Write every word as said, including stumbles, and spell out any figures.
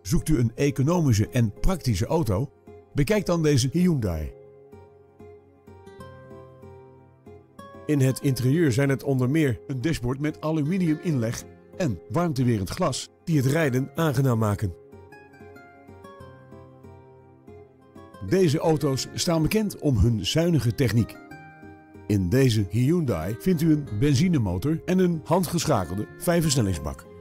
Zoekt u een economische en praktische auto? Bekijk dan deze Hyundai. In het interieur zijn het onder meer een dashboard met aluminium inleg en warmtewerend glas die het rijden aangenaam maken. Deze auto's staan bekend om hun zuinige techniek. In deze Hyundai vindt u een benzinemotor en een handgeschakelde vijfversnellingsbak.